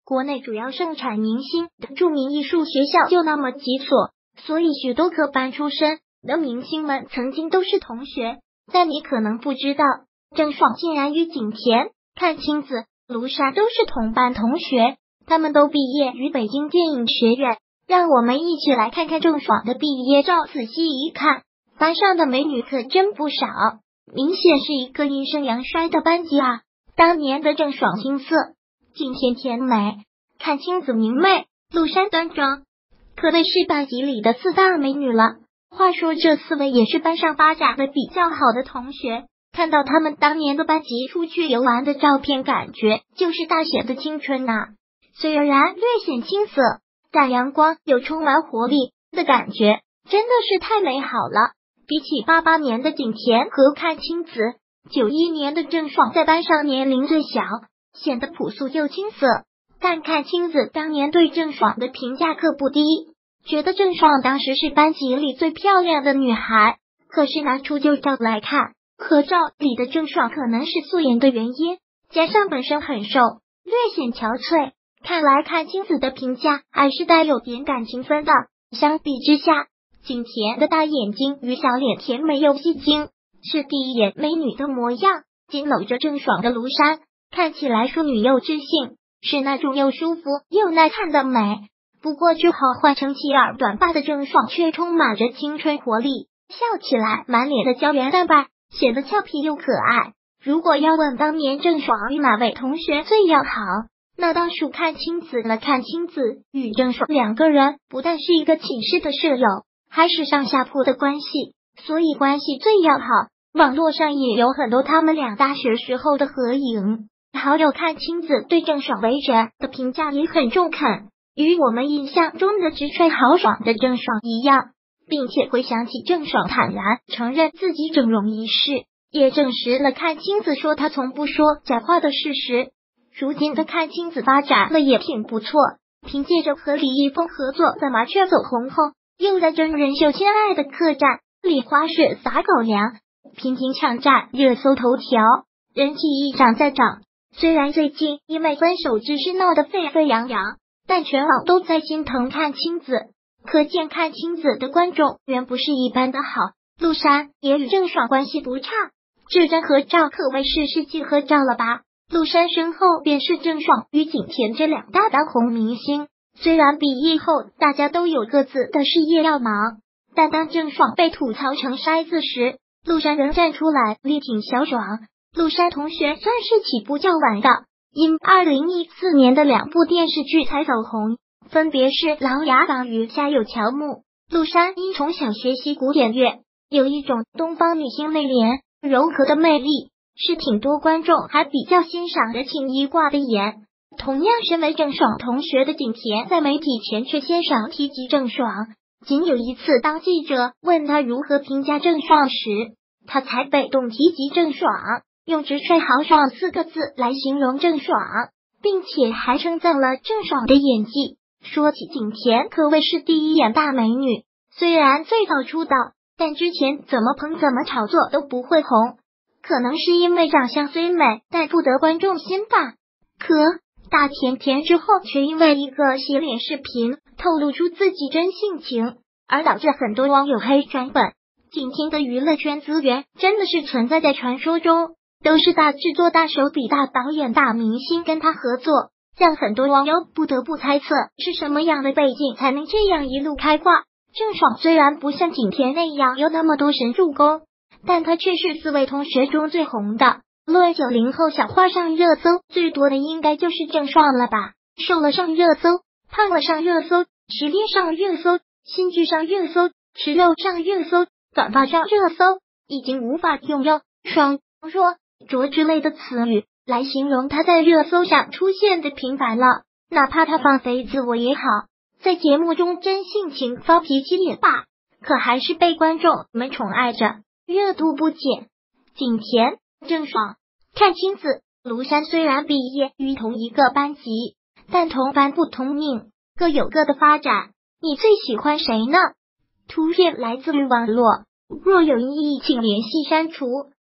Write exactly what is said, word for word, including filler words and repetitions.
国内主要盛产明星的著名艺术学校就那么几所，所以许多科班出身的明星们曾经都是同学。但你可能不知道，郑爽竟然与景甜、阚清子、卢莎都是同班同学，他们都毕业于北京电影学院。让我们一起来看看郑爽的毕业照，仔细一看，班上的美女可真不少，明显是一个阴盛阳衰的班级啊。当年的郑爽青涩，景甜甜美，阚清子明媚，卢莎端庄，可谓是班级里的四大美女了。话说这四位也是班上发展的比较好的同学，看到他们当年的班级出去游玩的照片，感觉就是大学的青春啊。虽然略显青涩，但阳光又充满活力的感觉，真的是太美好了。比起八八年的景甜和阚清子，九一年的郑爽在班上年龄最小，显得朴素又青涩。但阚清子当年对郑爽的评价可不低，觉得郑爽当时是班级里最漂亮的女孩。可是拿出旧照来看，合照里的郑爽可能是素颜的原因，加上本身很瘦，略显憔悴，看来阚清子的评价还是带有点感情分的。相比之下，景甜的大眼睛与小脸甜美又戏精，是第一眼美女的模样。紧搂着郑爽的卢莎看起来淑女又知性，是那种又舒服又耐看的美。不过之后换成齐耳短发的郑爽却充满着青春活力，笑起来满脸的胶原蛋白，显得俏皮又可爱。如果要问当年郑爽与哪位同学最要好，那当属阚清子了。阚清子与郑爽两个人不但是一个寝室的舍友，还是上下铺的关系，所以关系最要好。网络上也有很多他们俩大学时候的合影。好友阚清子对郑爽为人的评价也很中肯，与我们印象中的直吹豪爽的郑爽一样，并且回想起郑爽坦然承认自己整容一事，也证实了阚清子说她从不说假话的事实。如今的阚清子发展的也挺不错，凭借着和李易峰合作的《麻雀》走红后，又在真人秀《亲爱的客栈》里花式撒狗粮，频频抢占热搜头条，人气一涨再涨。虽然最近因为分手之事闹得沸沸扬扬，但全网都在心疼阚清子，可见阚清子的观众缘不是一般的好。陆珊也与郑爽关系不差，这张合照可谓是世纪合照了吧。陆珊身后便是郑爽与景甜这两大当红明星。虽然毕业后大家都有各自的事业要忙，但当郑爽被吐槽成筛子时，陆珊仍站出来力挺小爽。陆珊同学算是起步较晚的，因二零一四年的两部电视剧才走红，分别是《琅琊榜》与《家有乔木》。陆珊因从小学习古典乐，有一种东方女性内敛柔和的魅力，是挺多观众还比较欣赏的青衣挂的颜。同样身为郑爽同学的景甜，在媒体前却鲜少提及郑爽，仅有一次当记者问她如何评价郑爽时，她才被动提及郑爽，用直吹豪爽四个字来形容郑爽，并且还称赞了郑爽的演技。说起景甜，可谓是第一眼大美女，虽然最早出道，但之前怎么捧怎么炒作都不会红，可能是因为长相虽美，但不得观众心吧。可大甜甜之后却因为一个洗脸视频透露出自己真性情，而导致很多网友黑转粉。景甜的娱乐圈资源真的是存在在传说中，都是大制作大手笔大导演大明星跟他合作，让很多网友不得不猜测是什么样的背景才能这样一路开挂。郑爽虽然不像景甜那样有那么多神助攻，但她却是四位同学中最红的。论九零后小花上热搜最多的应该就是郑爽了吧，瘦了上热搜，胖了上热搜，实力上热搜，新剧上热搜，吃肉上热搜，短发上热搜，已经无法用肉、爽、弱、浊之类的词语来形容她在热搜上出现的频繁了。哪怕她放飞自我也好，在节目中真性情发脾气也罢，可还是被观众们宠爱着，热度不减。景甜、郑爽、阚清子、卢珊虽然毕业于同一个班级，但同班不同命，各有各的发展。你最喜欢谁呢？图片来自于网络，若有异议请联系删除。